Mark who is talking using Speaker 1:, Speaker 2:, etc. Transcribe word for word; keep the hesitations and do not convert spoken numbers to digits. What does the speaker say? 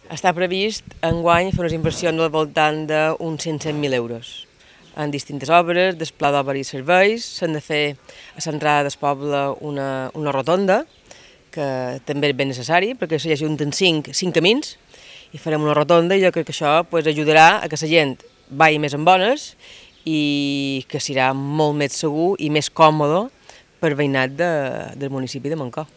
Speaker 1: Està previst enguany fer unes inversions al voltant d'uns cent mil euros en distintes obres, desplegar d'obres i serveis. S'han de fer a l'entrada del poble una, una rotonda, que també és ben necessari, perquè s'hi ajunten cinc, cinc camins, i farem una rotonda i jo crec que això pues, ajudarà a que la gent vagi més en bones i que serà molt més segur i més còmode per veïnat de, del municipi de Mancor.